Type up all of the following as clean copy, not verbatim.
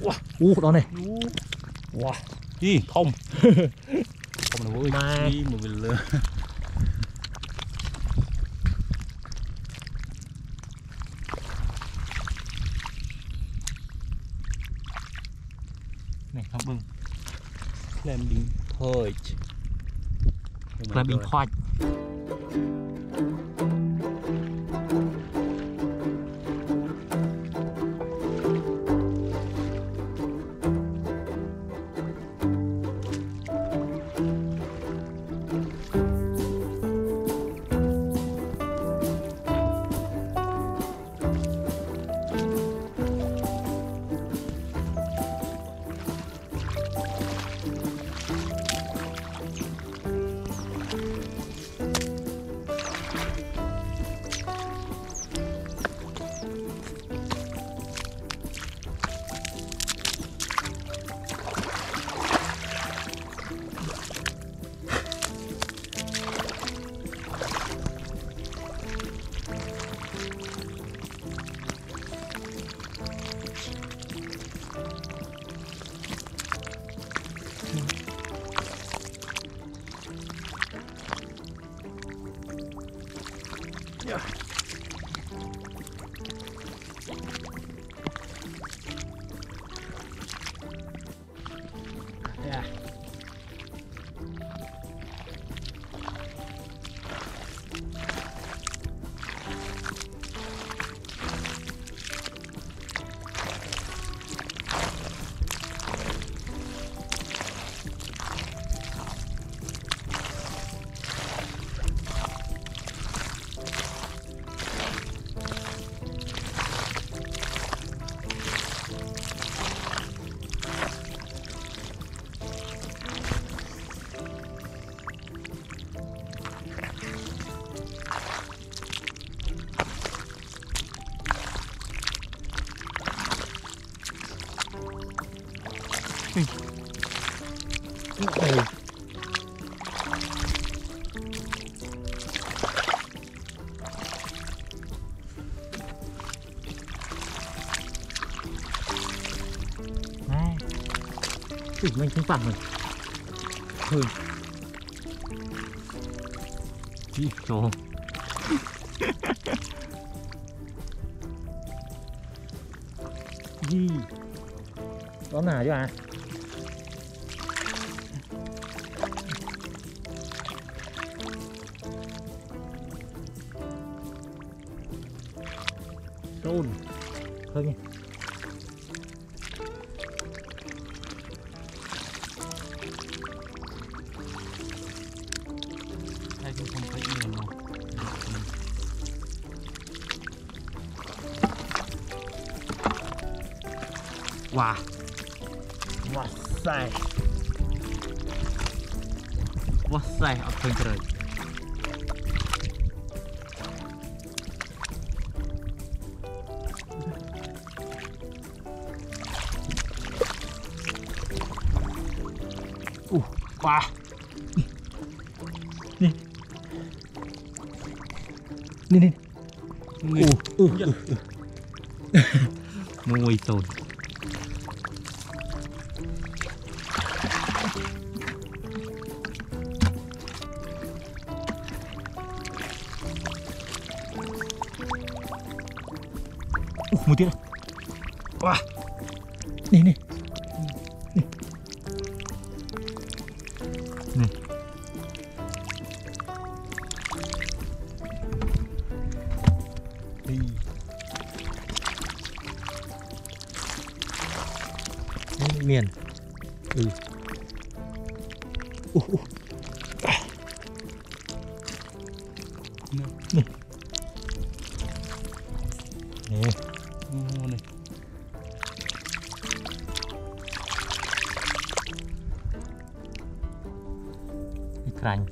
wow đó này wow đi không không là mai đi một lần nữa này không bưng làm đỉnh thôi làm đỉnh khoai mình không phẳng rồi đi rồi đi đó nào chứ à trôn thôi nhỉ wow wow sai wow sai ở bên trời wow nè mùi tồn một tiếng wow nè nè nè đi miền nè nè này rành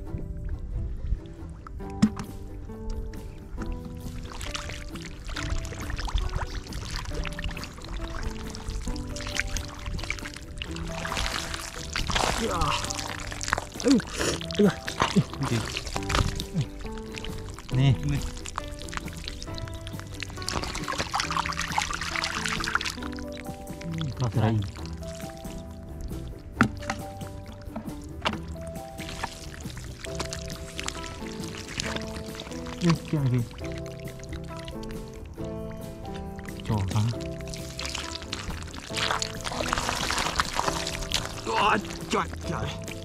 nè nó sẽ đây yêu chuyện gì trò hả trời trời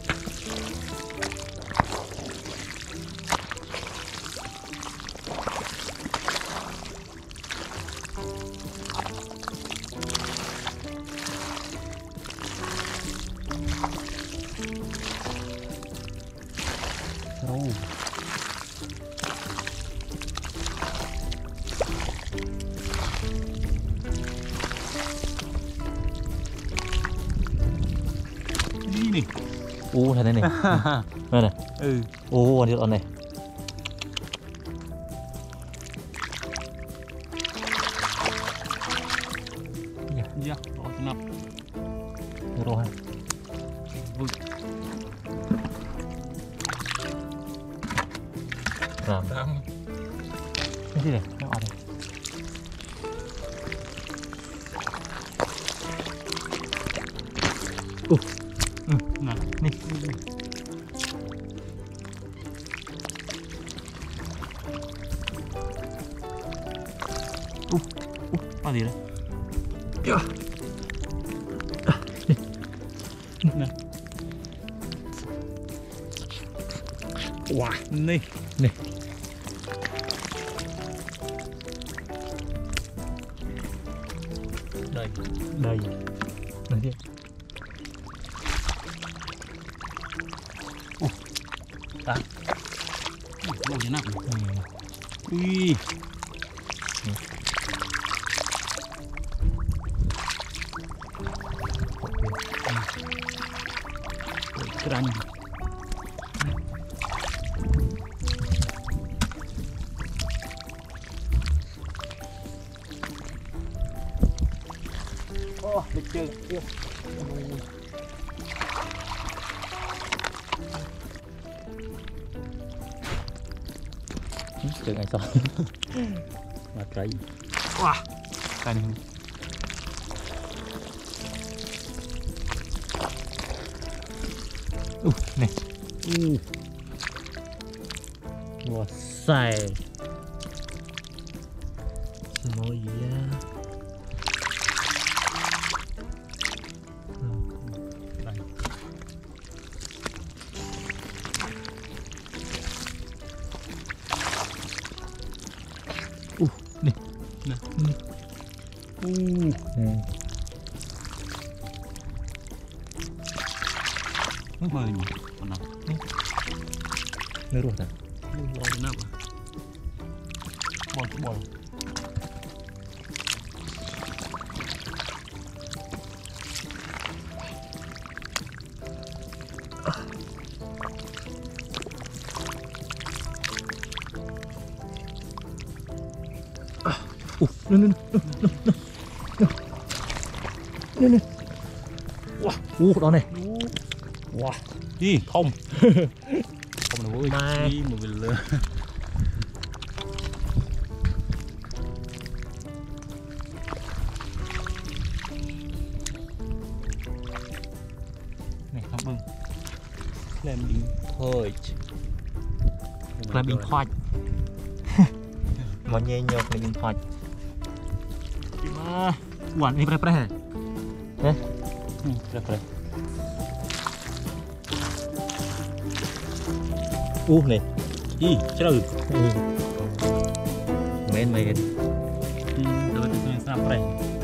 Trâu. Đi nè. thế này này đây này Ừ. anh đi này Dạ, đó nắp. rồi Vâng. làm cái gì này nó ở đây Nè. nè có gì đấy Nè. wow Nè. nè Đây. đây đây đi Ta. Lô như nắp. ừ. Ui. Ranh. Được chưa? Đừng ai xong Mà trái. wow cái này này Wow, xài. nói gì á Đây. nè Nè. nè Nước mời nhỉ? Còn nào? nước ruột à Lô như nắp à? Bò. nè wow đó này wow Đi, không. Không là vui. Mai. Đi mà về lừa. này không bưng Làm đi thôi. làm bình thoại mà nhẹ nhọc làm bình thoại mà quản đi pre hả thế Pre. này Đi, chơi. men Tapi itu yang snap pre.